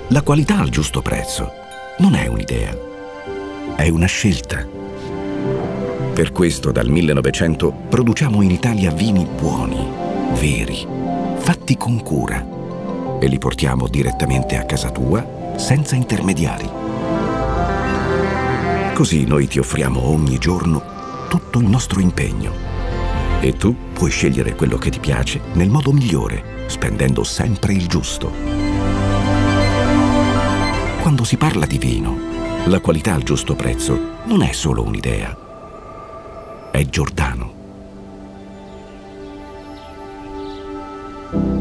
La qualità al giusto prezzo non è un'idea, è una scelta. Per questo dal 1900 produciamo in Italia vini buoni, veri, fatti con cura e li portiamo direttamente a casa tua senza intermediari. Così noi ti offriamo ogni giorno tutto il nostro impegno e tu puoi scegliere quello che ti piace nel modo migliore, spendendo sempre il giusto. Quando si parla di vino, la qualità al giusto prezzo non è solo un'idea, è Giordano.